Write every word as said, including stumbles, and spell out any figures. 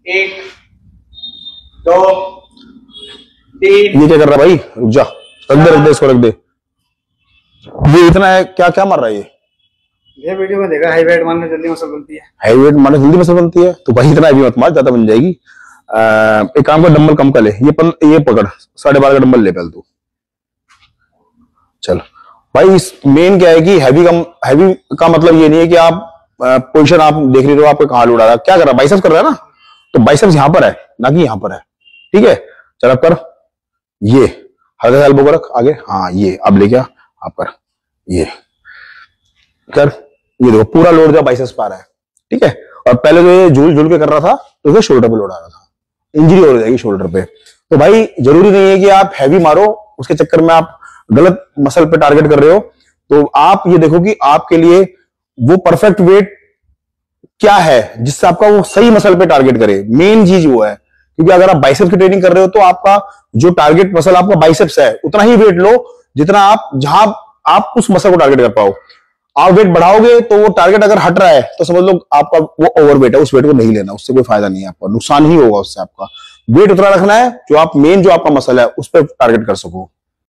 एक, दो, तीन। ये क्या कर रहा है भाई? रुक जा, रख दे रख दे इसको रख दे। ये इतना है, क्या क्या मार रहा है ये? ये वीडियो में देखा, हाई वेट मारने जल्दी मसल बनती है। हाई वेट मारने जल्दी मसल बनती है तो भाई इतना भी मत मार, ज्यादा बन जाएगी। आ, एक काम कर, डंबल कम कर ले, ये पन, ये पकड़, साढ़े बारह का डंबल ले पहले तू। चल भाई, इस मेन क्या है कि हैवी कम, हैवी का मतलब ये नहीं है कि आप पोजीशन आप देख रहे हो आपके कहां उड़ा रहा है, क्या कर रहा है, बाइसेप्स कर रहा है ना, तो बाइसेप्स यहां पर है ना कि यहां पर है, ठीक है। चल अब कर, ये हल्का सा एल्बो को रख आगे, हाँ ये अब ले क्या, आप कर, ये कर, ये देखो पूरा लोड जो बाइसेप्स पा रहा है, ठीक है। और पहले जो ये झूल झूल के कर रहा था तो उसे शोल्डर पे लोड आ रहा था, इंजरी हो जाएगी शोल्डर पे। तो भाई जरूरी नहीं है कि आप हैवी मारो, उसके चक्कर में आप गलत मसल पे टारगेट कर रहे हो। तो आप ये देखो कि आपके लिए वो परफेक्ट वेट क्या है जिससे आपका वो सही मसल पे टारगेट करे, मेन चीज वो है। क्योंकि अगर आप बाइसेप्स की ट्रेनिंग कर रहे हो तो आपका जो टारगेट मसल आपका बाइसेप्स है उतना ही वेट लो जितना आप, जहां आप उस मसल को टारगेट कर पाओ। आप वेट बढ़ाओगे तो वो टारगेट अगर हट रहा है तो समझ लो आपका वो ओवरवेट है, उस वेट को नहीं लेना, उससे कोई फायदा नहीं है, आपका नुकसान ही होगा उससे। आपका वेट उतना रखना है जो आप मेन जो आपका मसल है उस पर टारगेट कर सको।